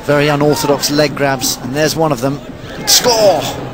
Very unorthodox leg grabs, and there's one of them. Score!